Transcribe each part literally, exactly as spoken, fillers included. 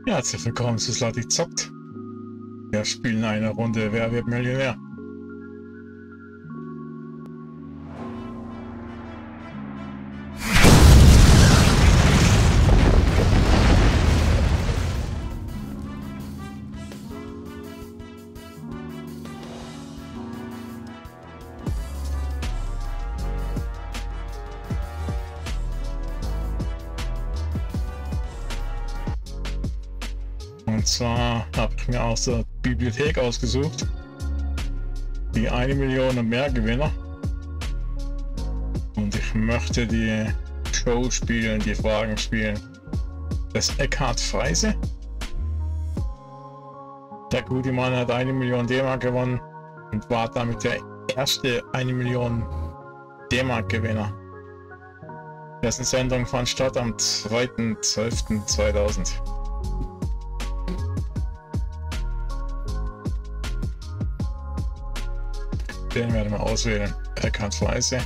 Ja, herzlich willkommen zu Slotty zockt. Wir spielen eine Runde Wer wird Millionär? Und zwar habe ich mir aus der Bibliothek ausgesucht die eine Million und mehr Gewinner. Und ich möchte die Show spielen, die Fragen spielen. Das Eckhard Freise. Der gute Mann hat eine Million D-Mark gewonnen und war damit der erste eine Million D-Mark Gewinner. Dessen Sendung fand statt am zweiten zwölften zweitausend. Den werden wir auswählen. Eckhard Freise.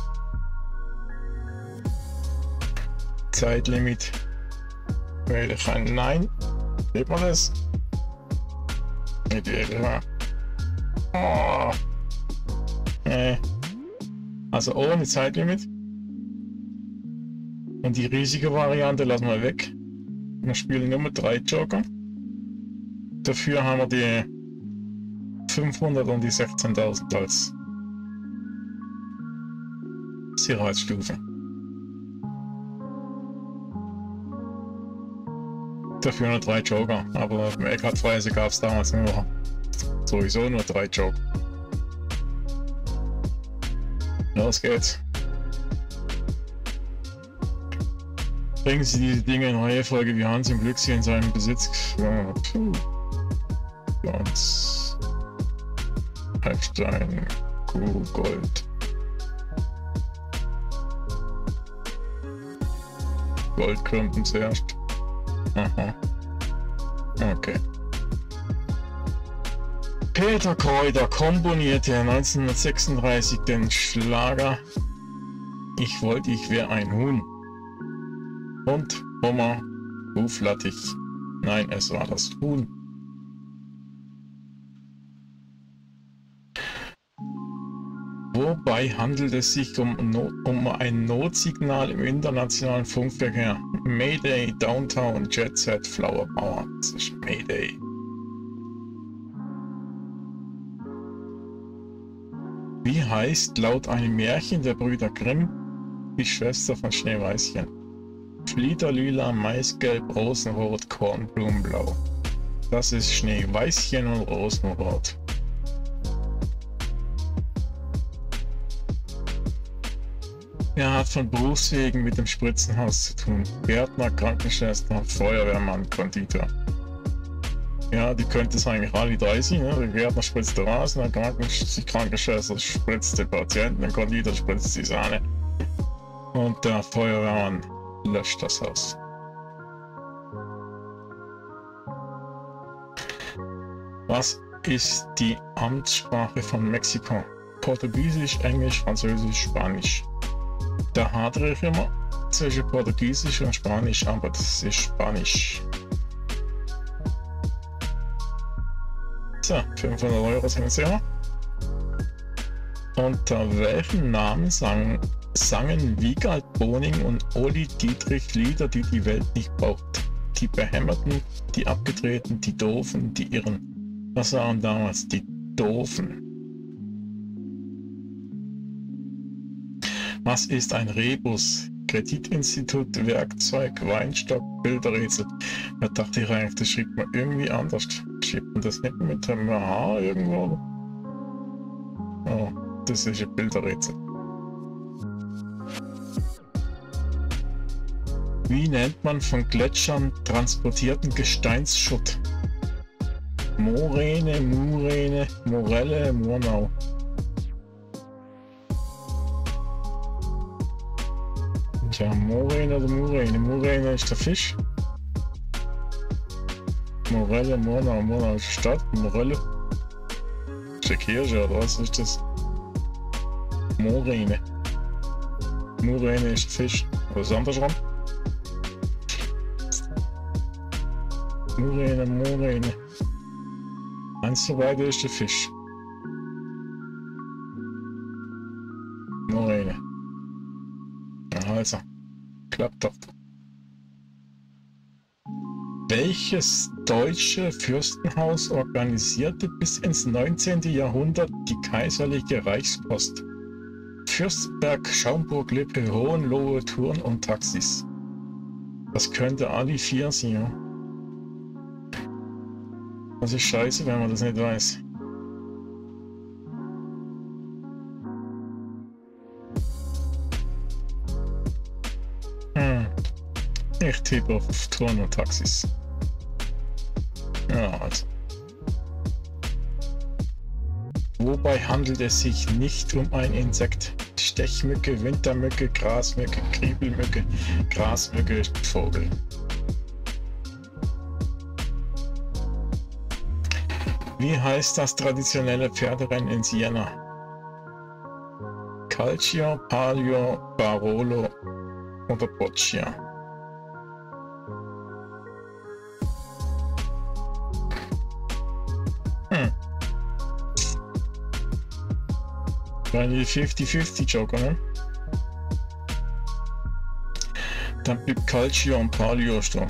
Zeitlimit. Wähle ich ein Nein. Sieht man das? Mit ihrer. Oh. Nee. Also ohne Zeitlimit. Und die Risikovariante lassen wir weg. Wir spielen nur mit drei Joker. Dafür haben wir die fünfhundert und die sechzehntausend als Sicherheitsstufe. Dafür nur drei Joker, aber im Eckhard Freise gab es damals nur sowieso nur drei Joker. Los geht's. Bringen Sie diese Dinge in Reihenfolge wie Hans im Glücksee in seinem Besitz. Ja, ganz Halbstein, Kuh, Gold. Goldklumpen zuerst. Aha. Okay. Peter Kräuter komponierte neunzehnhundertsechsunddreißig den Schlager Ich wollte, ich wäre ein Huhn. Und Hummer, Huflattich. Nein, es war das Huhn. Wobei handelt es sich um, um ein Notsignal im internationalen Funkverkehr. Mayday, Downtown, Jet Set, Flower Power. Das ist Mayday. Wie heißt laut einem Märchen der Brüder Grimm die Schwester von Schneeweißchen? Fliederlila, Maisgelb, Rosenrot, Kornblumenblau. Das ist Schneeweißchen und Rosenrot. Er hat von Berufswegen mit dem Spritzenhaus zu tun. Gärtner, Krankenschwester, Feuerwehrmann, Konditor. Ja, die könnte es eigentlich alle drei sein. Ne? Der Gärtner spritzt den Rasen, der Krankensch die Krankenschwester spritzt den Patienten, der Konditor spritzt die Sahne. Und der Feuerwehrmann löscht das Haus. Was ist die Amtssprache von Mexiko? Portugiesisch, Englisch, Französisch, Spanisch. Da hadere ich immer zwischen Portugiesisch und Spanisch, aber das ist Spanisch. So, fünfhundert Euro sind es ja. Unter welchem Namen sang, sangen Wiegald Boning und Olli Dietrich Lieder, die die Welt nicht braucht? Die Behämmerten, die Abgedrehten, die Doofen, die Irren. Das waren damals die Doofen. Was ist ein Rebus? Kreditinstitut, Werkzeug, Weinstock, Bilderrätsel. Da dachte ich eigentlich, das schreibt man irgendwie anders. Schreibt man das nicht mit einem H irgendwo? Oh, das ist ein Bilderrätsel. Wie nennt man von Gletschern transportierten Gesteinsschutt? Moräne, Muräne, Morelle, Murnau. Tja, Moräne oder Muräne? Muräne ist der Fisch. Morelle, Murnau, Murnau ist die Stadt. Morelle ist die Kirche oder was ist das? Moräne. Muräne ist der Fisch. Was ist andersrum? Murene, Murene. Eins zu weiter ist der Fisch. Murene. Ja, also. Klappt doch. Welches deutsche Fürstenhaus organisierte bis ins neunzehnte. Jahrhundert die kaiserliche Reichspost? Fürstenberg, Schaumburg, Lippe, Hohenlohe, Thurn und Taxis. Das könnte alle vier sein. Das ist scheiße, wenn man das nicht weiß. Hm. Ich tippe auf Thurn und Taxis. Ja, also. Wobei handelt es sich nicht um ein Insekt? Stechmücke, Wintermücke, Grasmücke, Kriebelmücke, Grasmücke, Vogel. Wie heißt das traditionelle Pferderennen in Siena? Calcio, Palio, Barolo oder Boccia? Hm. War die fünfzig fünfzig Joker, ne? Dann bleibt Calcio und Palio stehen.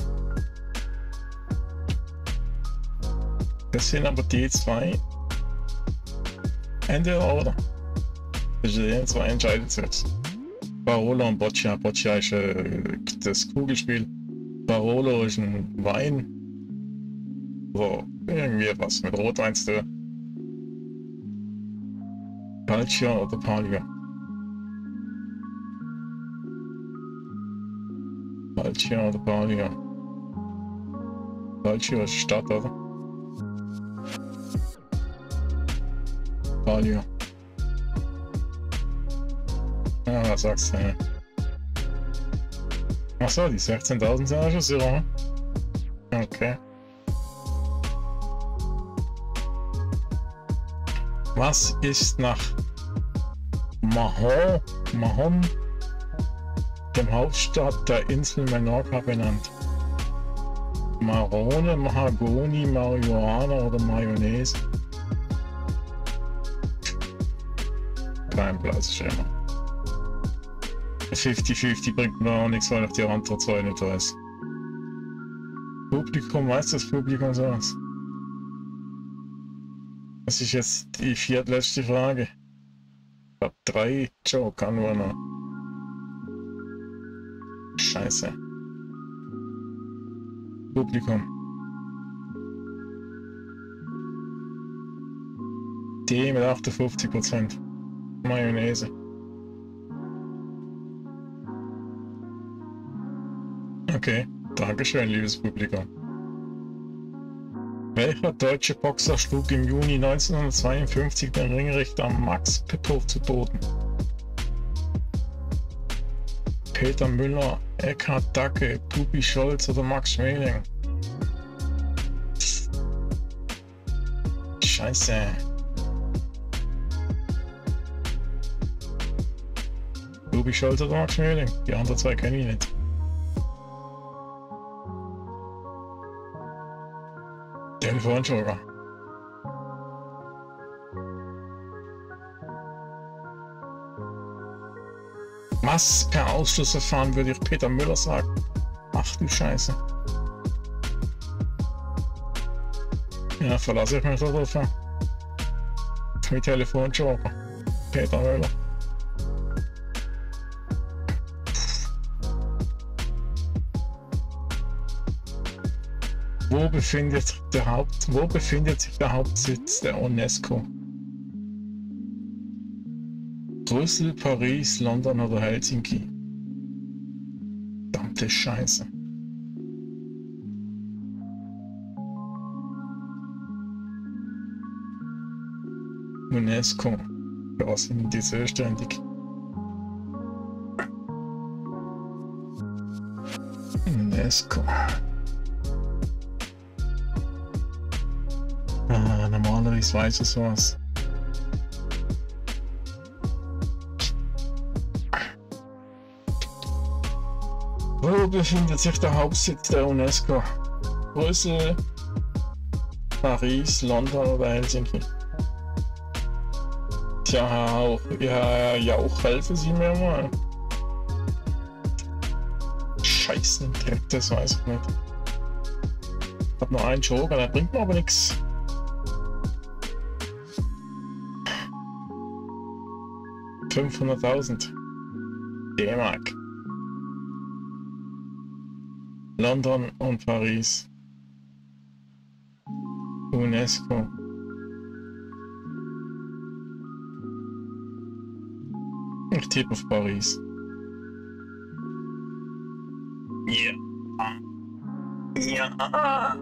Das sind aber die zwei. Entweder oder. Das sind zwei entscheidet sich. Barolo und Boccia. Boccia ist äh, das Kugelspiel. Barolo ist ein Wein. So, irgendwie was mit Rotwein zu tun. Calcio oder Palio? Calcio oder Palio? Calcio ist Stadt, oder? Palio. Ah, was sagst du? Ja. Achso, die sechzehntausend sind ja schon so, ne? Okay. Was ist nach Mahon, Mahon, dem Hauptstadt der Insel Menorca benannt? Marone, Mahagoni, Marihuana oder Mayonnaise? Kein Platzschema. fünfzig fünfzig bringt mir auch nichts, weil ich die Antwort zwei nicht weiß. Publikum, weiß das Publikum sowas? Das ist jetzt die viertletzte Frage. Ich hab drei Joker nur noch. Scheiße. Publikum. D mit achtundfünfzig Prozent. Mayonnaise. Okay, dankeschön, liebes Publikum. Welcher deutsche Boxer schlug im Juni neunzehnhundertzweiundfünfzig den Ringrichter Max Pippo zu Boden? Peter Müller, Eckhard Dacke, Bubi Scholz oder Max Schmeling? Scheiße. Bubi Scholz oder Max Schmeling? Die anderen zwei kenne ich nicht. Telefonjoker. Was? Per Ausschlussverfahren würde ich Peter Müller sagen. Ach du Scheiße. Ja, verlasse ich mich darauf. Mit Telefonjoker. Peter Müller. Wo befindet sich der Haupt, wo befindet sich der Hauptsitz der UNESCO? Brüssel, Paris, London oder Helsinki? Verdammte Scheiße. UNESCO. Für was sind die zuständig? UNESCO. Ah, normalerweise weiß ich sowas. Wo befindet sich der Hauptsitz der UNESCO? Brüssel, Paris, London oder Helsinki. Tja, Herr Hauch, ja, Herr Jauch, helfen Sie mir mal. Scheißen, Dreck, das weiß ich nicht. Ich hab nur einen Joker, der bringt mir aber nichts. fünfhunderttausend D-Mark. London und Paris. UNESCO. Ich tippe auf Paris. Ja. Ja.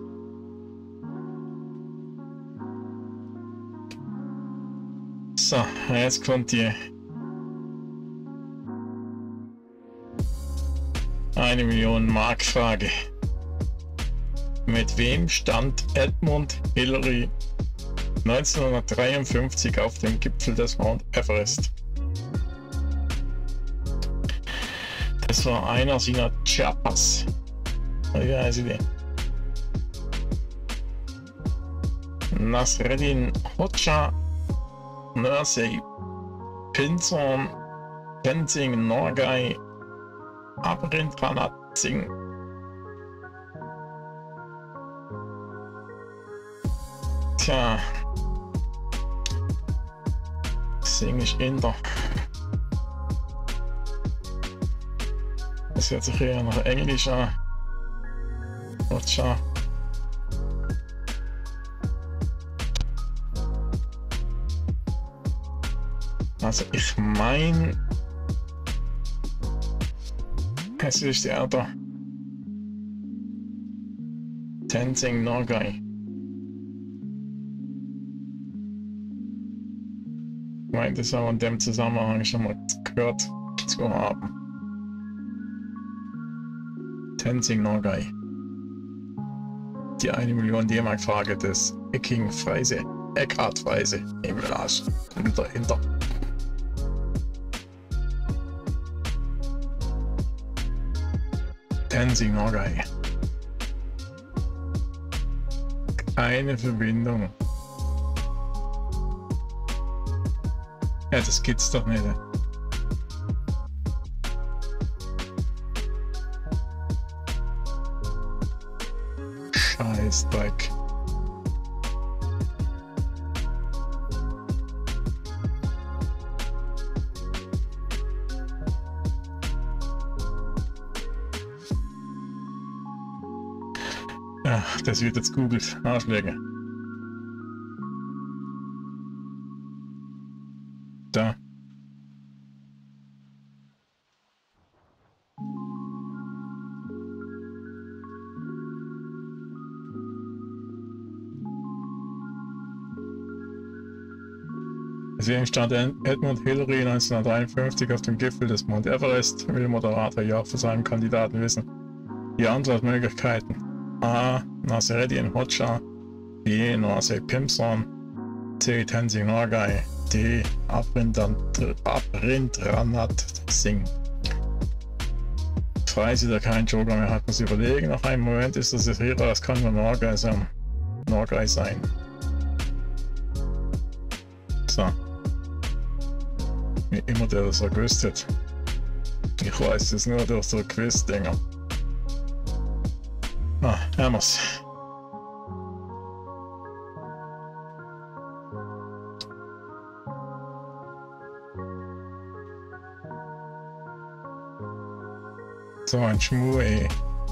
So, jetzt kommt die eine Million Mark Frage. Mit wem stand Edmund Hillary neunzehnhundertdreiundfünfzig auf dem Gipfel des Mount Everest? Das war einer seiner Chiapas. Wie heißt die? Nasreddin Hoxha, Nursey Pinzon, Tenzing Norgay, Abrindranat Singh. Tja, Singh ist Inder. Das hört sich eher nach Englisch an. Hoxha. Also ich meine, es ist der da. Tenzing Norgay. Ich meine, das auch in dem Zusammenhang schon mal gehört zu haben. Tenzing Norgay. Die eine Million D-Mark Frage des Ecking Freise, Eckhard Freise im Arsch. Hinter, hinter. Tenzing Norgay. Keine Verbindung. Ja, das gibt's doch nicht. Scheißdreck. Ja, das wird jetzt googelt. Arschläge. Da. Deswegen stand Edmund Hillary neunzehnhundertdreiundfünfzig auf dem Gipfel des Mount Everest, will Moderator ja für seinen Kandidaten wissen. Die Antwortmöglichkeiten: A. Nasreddin Hoxha, B. Nursey Pinzon, C. Tenzing Norgay, D. Abrindranat Singh. Freise, der keinen Joker mehr hat, muss überlegen. Nach einem Moment ist das sicher, das kann nur Norgay sein. Norgay sein. So. Wie immer der das so gewusst hat. Ich weiß es nur durch so Quiz-Dinger. Ah, haben wir's. So ein Schmuh, ey.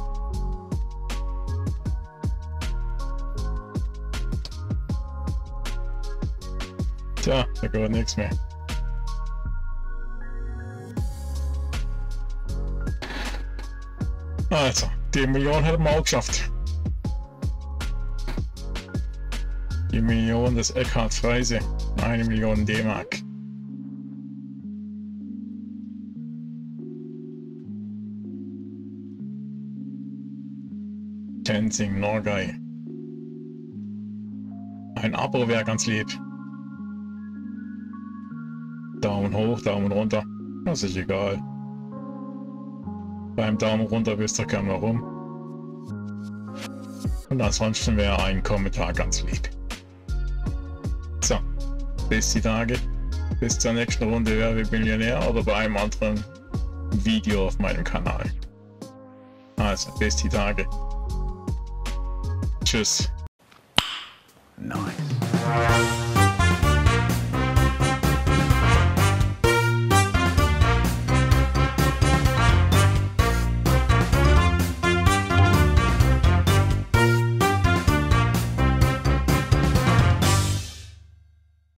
Tja, da geht nichts mehr. Also, die Million hätten wir auch geschafft. Die Million des Eckhard Freise. Eine Million D-Mark. Tenzing Norgay. Ein Abo wäre ganz lieb. Daumen hoch, Daumen runter. Das ist egal. Beim Daumen runter wisst ihr kaum warum. Und ansonsten wäre ein Kommentar ganz lieb. So, bis die Tage. Bis zur nächsten Runde Wer wird Millionär oder bei einem anderen Video auf meinem Kanal. Also, bis die Tage. Tschüss. Nice.